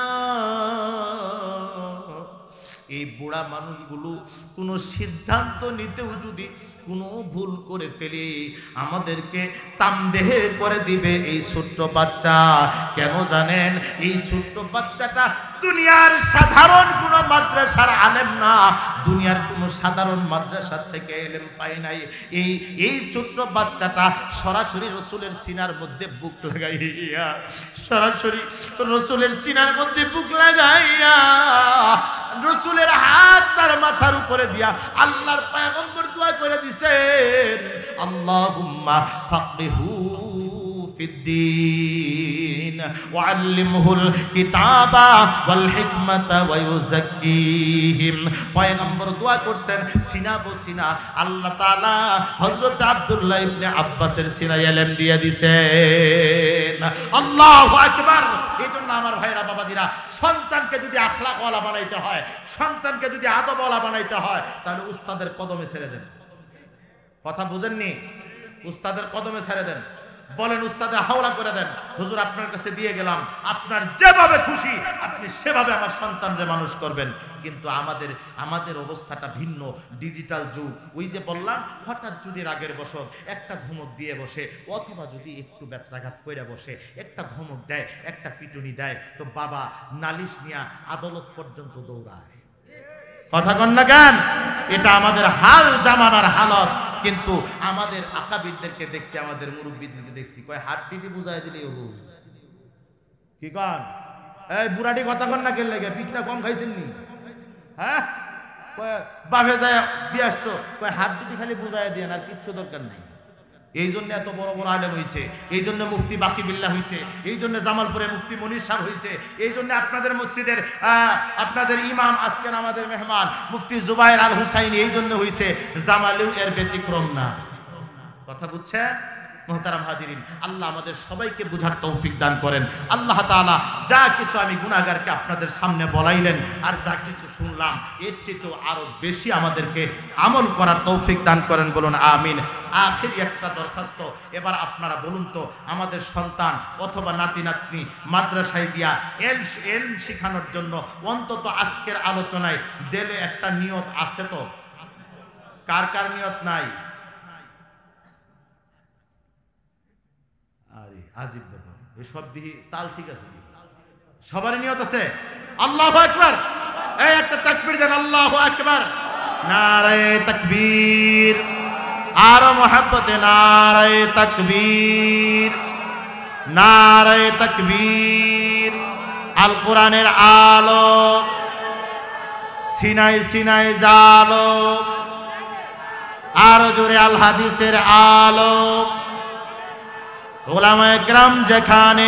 এই বুড়া মানুষগুলো কোনো সিদ্ধান্ত নিতেও যদি কোনো ভুল করে ফেলে, আমাদেরকে তামদেহে করে দিবে এই ছোট্ট বাচ্চা। কেন জানেন? এই ছোট্ট বাচ্চাটা দুনিয়ার সাধারণ কোনো মাদ্রাসার আলেম না, দুনিয়ার কোনো সাধারণ মাদ্রাসা থেকে ইলম পায় নাই। এই ছোট্ট বাচ্চাটা সরাসরি রসুলের সিনার মধ্যে বুক লাগাইয়া, সরাসরি রসুলের সিনার মধ্যে বুক লাগাইয়া রসুলের হাত তার মাথার উপরে দিয়া আল্লাহর পয়গম্বর দোয়া করে দিছেন, আল্লাহুম্মা ফাক্কিহু ফিদ্দীন ওয়া আল্লিমহুল কিতাবা ওয়াল হিকমাতা ওয়া ইউযাক্কিহিম। পয়গম্বর দোয়া করছেন সিনা বসিনা আল্লাহ তাআলা হযরত আব্দুল্লাহ ইবনে আব্বাসের সিনায় ইলম দিয়ে দিয়েছেন। আল্লাহু আকবার। এইজন্য আমার ভাইরা বাবাজিরা, সন্তানকে যদি আখলাকওয়ালা বানাইতে হয়, সন্তানকে যদি আদবওয়ালা বানাইতে হয়, তাহলে উস্তাদের কদমে ছেড়ে দেন। কথা বুঝেননি? উস্তাদের কদমে ছেড়ে দেন। বলেন উস্তাদের হাওলা করে দেন, হুজুর আপনার কাছে দিয়ে গেলাম, আপনার যেভাবে খুশি আপনি সেভাবে আমার সন্তানরে মানুষ করবেন। কিন্তু আমাদের অবস্থাটা ভিন্ন, ডিজিটাল যুগ। ওই যে বললাম, হঠাৎ যদি রাগের বশত একটা ধমক দিয়ে বসে, অথবা যদি একটু ব্যত্রাঘাত করে বসে, একটা ধমক দেয়, একটা পিটুনি দেয়, তো বাবা নালিশ নিয়ে আদালত পর্যন্ত দৌড়ায়। কথা কন না কেন? এটা আমাদের হাল জামানার হালত। কিন্তু আমাদের আকাবিরদেরকে দেখছি, আমাদের মুরব্বীদেরকে দেখছি, কয় হাড্ডিটি বুঝাই দিলেই বুঝ। কি কন? এই বুড়াটি কথা কন না কেন লাগে? ফিটনা কম খাইছেন নি? হ্যাঁ, বাপে যায় দিয়ে আসতো, কয় হাড্ডিটি খালি বুঝাই দিয়ে, আর কিচ্ছু দরকার নাই। এই জন্য এত বড় বড় আলেম হয়েছে, এই জন্য মুফতি বাকি বিল্লাহ হয়েছে, এই জন্য জামালপুরে মুফতি মনির সাহেব হয়েছে, এই জন্য আপনাদের মসজিদের আপনাদের ইমাম আজকের আমাদের মেহমান মুফতি জুবায়ের আল হুসাইনি এই জন্য হয়েছে। জামালেও এর ব্যতিক্রম না। কথা বুঝছে? মুহতারাম হাজিরিন, আল্লাহ আমাদের সবাইকে বুঝার তৌফিক দান করেন। আল্লাহ তাআলা যা কিছু আমি গুনাহগারকে আপনাদের সামনে বলাইলেন, আর যা কিছু শুনলাম, এর চেয়ে আরো বেশি আমাদেরকে আমল করার তৌফিক দান করেন, বলুন আমিন। আখির একটা দরখাস্ত, এবার আপনারা বলুন তো, আমাদের সন্তান অথবা নাতি নাতনি মাদ্রাসায় দিয়া এলম শেখানোর জন্য অন্তত আজকের আলোচনায় দিলে একটা নিয়ত আছে তো? কার কার নিয়ত নাই? আরে আজিব ব্যাপার, এসব দিহি তাল ঠিক আছে, সবারই নিয়ত আছে? আল্লাহু আকবার। এই একটা তাকবীর দেন, আল্লাহু আকবার। নারে তাকবীর, আরো মোহাব্বতে নারে তাকবীর, নারে তাকবীর। আল কোরআনের আলো সিনাই সিনাই জালো, আরো জোরে আল হাদিসের আলো। উলামায়ে কেরাম যেখানে,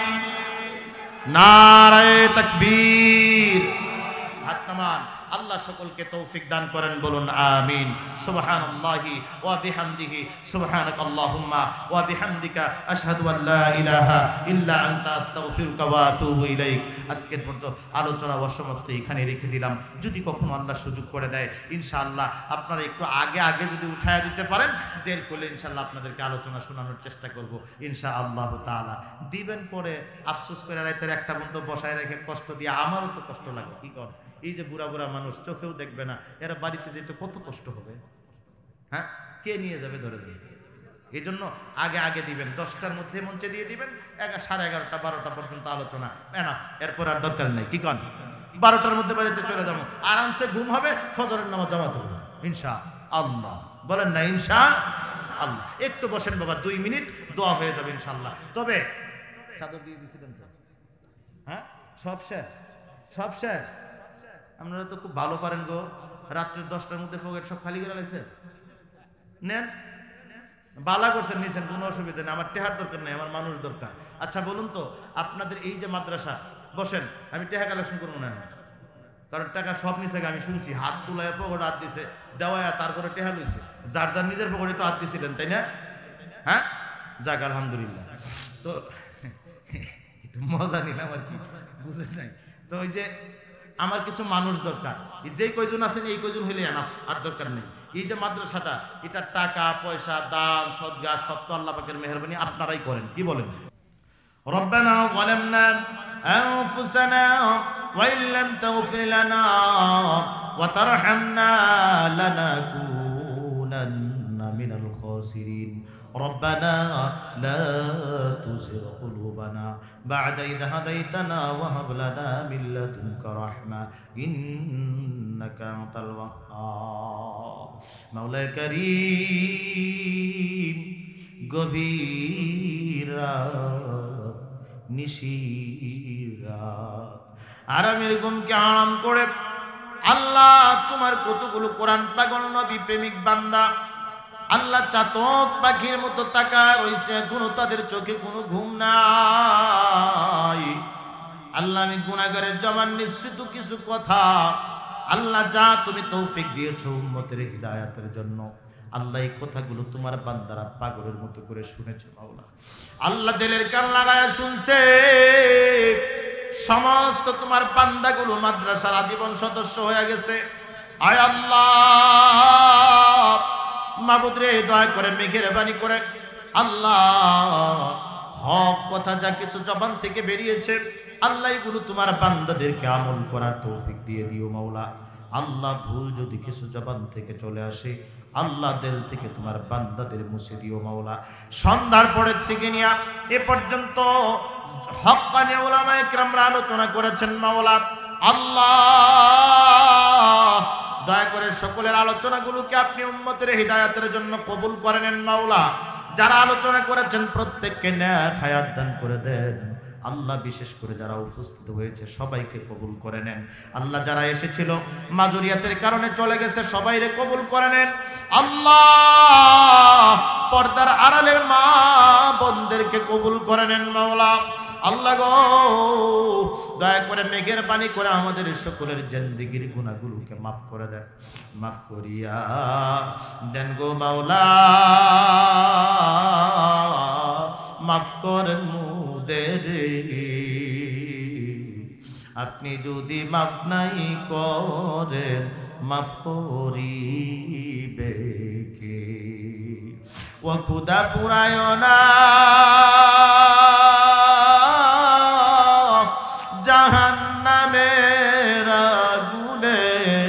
নারে তাকবীর। হাত নামান। আল্লাহ সকলকে তৌফিক দান করেন, বলুন আমিন। সুবহানাল্লাহি ওয়া বিহামদিহি, সুবহানাকাল্লাহুম্মা ওয়া বিহামদিকা, আশহাদু আল্লা ইলাহা ইল্লা আনতা, আস্তাগফিরুকা ওয়া আতুবু ইলাইক। আজকের পর্যন্ত আলোচনা অসমাপ্ত এখানে রেখে দিলাম। যদি কখনো আল্লাহ সুযোগ করে দেয়, ইনশাআল্লাহ আপনারা একটু আগে আগে যদি উঠায়া দিতে পারেন, দেরি করলে ইনশাআল্লাহ আপনাদেরকে আলোচনা শোনানোর চেষ্টা করব ইনশাআল্লাহ তাআলা। দিবেন পরে আফসোস করে রাতের একটা পর্যন্ত বসায় রেখে কষ্ট দিয়ে আমারও তো কষ্ট লাগে। কি কর? এই যে বুড়া বুড়া মানুষ চোখেও দেখবে না, এরা বাড়িতে যেতে কত কষ্ট হবে। হ্যাঁ, কে নিয়ে যাবে ধরে ধরে? এই জন্য আগে আগে দিবেন, 10টার মধ্যে মঞ্চে দিয়ে দিবেন, 11:30 12টা পর্যন্ত আলোচনা এনাফ। এরপর আর দরকার নাই। কি কন? 12টার মধ্যে বাড়িতে চলে যাবো, আরামসে ঘুম হবে, ফজরের নামাজ জামাতে হবে ইনশাআল্লাহ। বলেন না ইনশাআল্লাহ? একটু বসেন বাবা, 2 মিনিট, দোয়া হয়ে যাবে ইনশাআল্লাহ। তবে চাদর দিয়ে দিয়েছিলেন তো? হ্যাঁ, সব শেষ, সব শেষ। আপনারা তো খুব ভালো পারেন গো, রাত্রে 10টার মধ্যে পকেট সব খালি করে লাগছে। নেন, বালা করছেন, নিছেন, কোনো অসুবিধা নেই। আমার টেহার দরকার নেই, আমার মানুষ দরকার। আচ্ছা বলুন তো, আপনাদের এই যে মাদ্রাসা, বসেন, আমি টেহা কালেকশন করবো না, কারণ টাকা সব নিচে। আমি শুনছি হাত তুলায় পকেট হাত দিছে, দেওয়ায় তারপরে টেহা লইছে। যার যার নিজের পকেটে তো হাত দিছিলেন, তাই না? হ্যাঁ, যাক আলহামদুলিল্লাহ। তো একটু মজা নিলাম আর কি, বুঝেন নাই তো? ওই যে আমার কিছু মানুষ দরকার, যে কয়জন আছেন এই কয়জন হইলে এনাফ, আর দরকার নেই। এই যে মাদ্রাসাটা, এটা টাকা পয়সা দান সদকা সব তো আল্লাহ পাকের মেহেরবানি, আপনারাই করেন। কি বলেন? রব্বানা যালামনা আনফুসানা ওয়া ইল্লাম তাগফির লানা ওয়া তারহামনা লানাকুনান্না মিনাল খাসিরিন। ربنا لا تزغ قلوبنا بعد إذ هديتنا وهب لنا من لدنك رحمة إنك أنت الوهاب। مولا كريم গভীর নিশিরা আরামের ঘুমকে হারাম করে আল্লাহ তোমার কতগুলো কোরআন পাগল নবী প্রেমিক বান্দা আল্লাহ চাতক পাখির মতো তাকায় রইছে, এখনো তাদের চোখে কোনো ঘুম নাই। আল্লাহ আমি গুনাহগারের জবান নিঃসৃত কিছু কথা, আল্লাহ যা তুমি তৌফিক দিয়েছো উম্মতের হিদায়াতের জন্য, আল্লাহ এই কথাগুলো তোমার বান্দারা পাগলের মতো করে শুনেছে মাওলা। আল্লাহ দিলের কান লাগায়া শুনছে। সমস্ত তোমার বান্দাগুলো মাদ্রাসার আজীবন সদস্য হয়ে গেছে। আয় আল্লাহ মাবুদ রে, দয়া করে মেহেরবানি করে আল্লাহ হক কথা যা কিছু জবান থেকে বেরিয়েছে আল্লাহ এগুলো তোমার বান্দাদেরকে আমল করার তৌফিক দিয়ে দিও মাওলা। আল্লাহ ভুল যদি কিছু জবান থেকে চলে আসে আল্লাহ দিল থেকে তোমার বান্দাদের মুছে দিও মাওলা। সন্ধ্যার পরের থেকে নিয়ে এ পর্যন্ত হক্কানি উলামায়ে কেরামরা আলোচনা করেছেন মাওলা। আল্লাহ দয়া করে সকলের আলোচনাগুলোকে আপনি উম্মতের হিদায়াতের জন্য কবুল করে নেন মাওলা। যারা আলোচনা করেছেন প্রত্যেককে নেক হায়াত দান করে দেন আল্লাহ। বিশেষ করে যারা উপস্থিত হয়েছে সবাইকে কবুল করে নেন আল্লাহ। যারা এসেছিল মাজুরিয়াতের কারণে চলে গেছে সবাইরে কবুল করে নেন আল্লাহ। পর্দার আড়ালের মা বোনদেরকে কবুল করে নেন মাওলা। আল্লাহ গো দয়া করে মেঘের পানি করে আমাদের সকলের জিন্দেগির গুনাহগুলোকে মাফ করে দেন, মাফ করিয়া দেন গো মাওলা। মাফ করেন মুদের, আপনি যদি মাফ নাই করেন মাফ করিবে কে? ও খুদা পুরায় না জাহান্নামের আগুনে,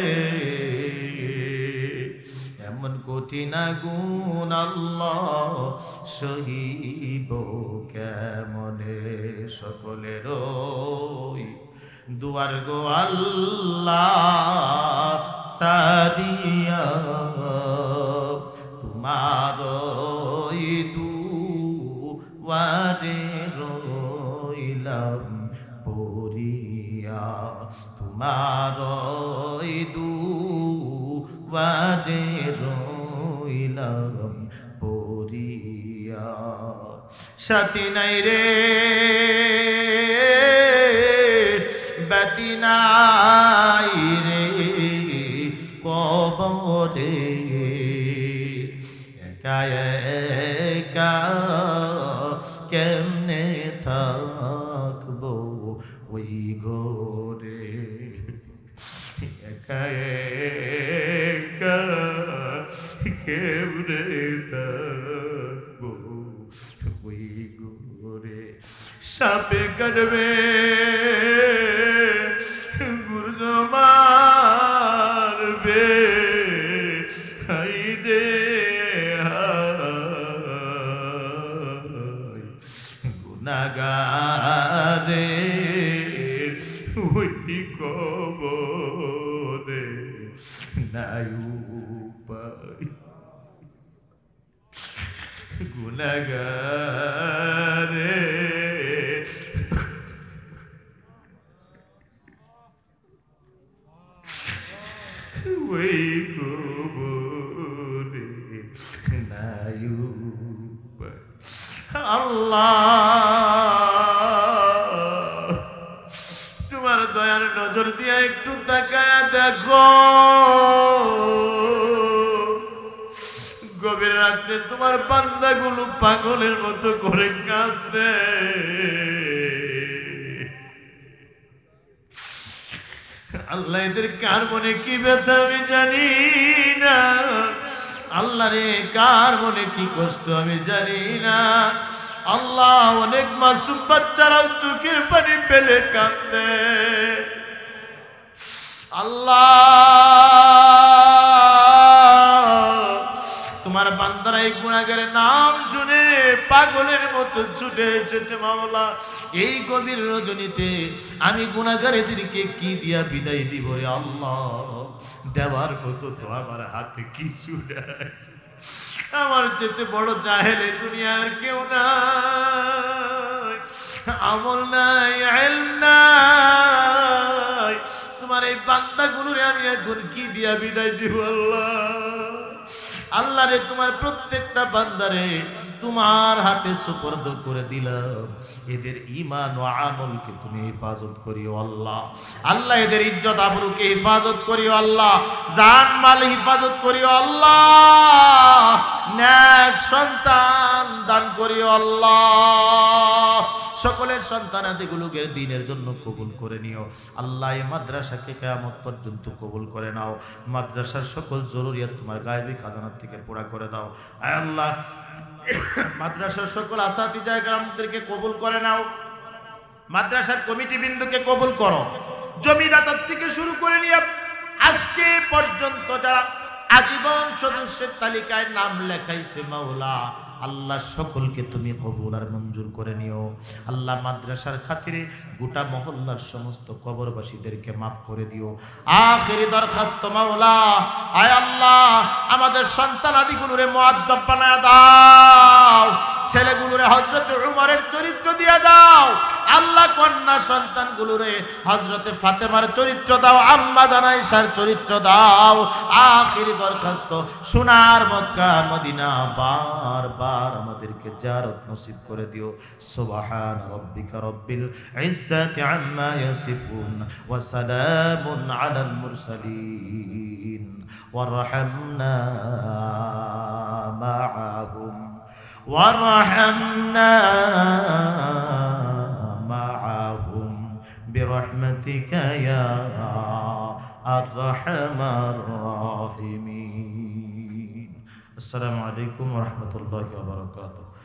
এমন কঠিন আগুন আল্লাহ সহিব কেমনে? সকলের দুয়ার গো আল্লাহ সারিয়া তোমার দুয়ারে রইলাম পড়িয়া, তোমার দুয়ারে রইলাম পড়িয়া। সাথী নাই রে বাতি নাই রে কবরে, একা একা কেমনে থাকবো ওই ঘরে? একা একা কেমনে থাকবো ওই ঘরে? সাপে কাটবে গুরুদ মারবে হাইদে গুনাহগারে ওই কবরে নাই উপায়। গুনাহগারে ওই কবরে নাই উপায়। আল্লাহ তোমার দয়ার নজর দিয়ে একটু তাকায়া দেখো, গভীর রাত্রে তোমার বান্দাগুলো পাগলের মতো করে কাঁদে। আল্লাহ এদের কার মনে কি ব্যথা আমি জানি না। আল্লাহ রে কার মনে কি কষ্ট আমি জানি না। আল্লাহ অনেক মাসুম বাচ্চারাও চোখের পানি ফেলে কাঁদে। আল্লাহ তোমার বান্দারা এই গুনাহগারের নাম শুনে পাগলের মতো ছুটে এসেছে মাওলা। এই গভীর রজনীতে আমি গুনাহগারদেরকে কি দিয়া বিদায় দিব রে আল্লাহ? দেওয়ার মতো তো আমার হাতে কিছু নাই। আমার যেতে বড় জাহেল এই দুনিয়ার কেউ নাই। আমল নাই, ইলম নাই। তোমার এই বান্দাগুলোরে আমি এখন কি দিয়া বিদায় দিব আল্লাহ? আল্লাহ রে তোমার প্রত্যেকটা বান্দারে তোমার হাতে সুপর্দ করে দিলাম, এদের ঈমান ও আমলকে তুমি হেফাজত করিও আল্লাহ। আল্লাহ এদের ইজ্জত আবরুকে হেফাজত করিও আল্লাহ, জান মাল হেফাজত করিও আল্লাহ, নেক সন্তান দান করিও আল্লাহ। সকলের সন্তানাদিগুলোকে দ্বীনের জন্য কবুল করে নিও আল্লাহ। এই মাদ্রাসাকে কিয়ামত পর্যন্ত কবুল করে নাও। মাদ্রাসার সকল জরুরিয়াত তোমার গায়বী খাজানা থেকে পুরা করে দাও আয় আল্লাহ। মাদ্রাসার সকল আসাতিজা কেরামদেরকে কবুল করে নাও। মাদ্রাসার কমিটি বিন্দুকে কবুল করো। জমিদাতার থেকে শুরু করে নিয়ে আজকে পর্যন্ত যারা আজীবন সদস্যের তালিকায় নাম লেখাইছে মাওলা, আল্লাহ সকলকে তুমি কবুল আর মঞ্জুর করে নিও আল্লাহ। মাদ্রাসার খাতিরে গোটা মহল্লার সমস্ত কবরবাসীদেরকে মাফ করে দিও। আখিরি দরখাস্ত মাওলা, আয় আল্লাহ আমাদের সন্তান আদিগুলোরে মুআদ্দাব বানায়া দাও, ছেলেগুলোরে হযরত উমরের চরিত্র দিয়ে দাও আল্লাহ। কন্যা সন্তানগুলোরে হযরতে ফাতেমার চরিত্র দাও, আম্মা জানাইশার চরিত্র দাও। আখিরি দরখাস্ত সোনার মক্কা মদিনা বারবার আমাদেরকে জিয়ারত নসিব করে দিও। সুবহান রাব্বিকা রব্বিল ইজ্জাতি আম্মা ইয়াসিফুন ওয়া সালামুন আলাল মুরসালিন ওয়ারহামনা মাআহুম وارحمنا معهم برحمتك يا أرحم الراحمين. السلام عليكم ورحمة الله وبركاته.